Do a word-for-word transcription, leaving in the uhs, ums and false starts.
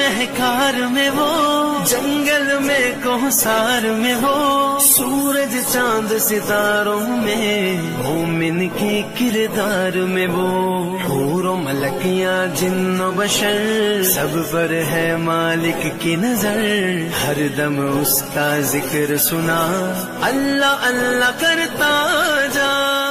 गुनहगार में वो, जंगल में कोहसार में वो, सूरज चांद सितारों में, मोमिन के किरदार में वो। हूरों मलकियां जिन्नो बशर, सब पर है मालिक की नजर। हर दम उसका जिक्र सुना, अल्लाह अल्लाह करता जा।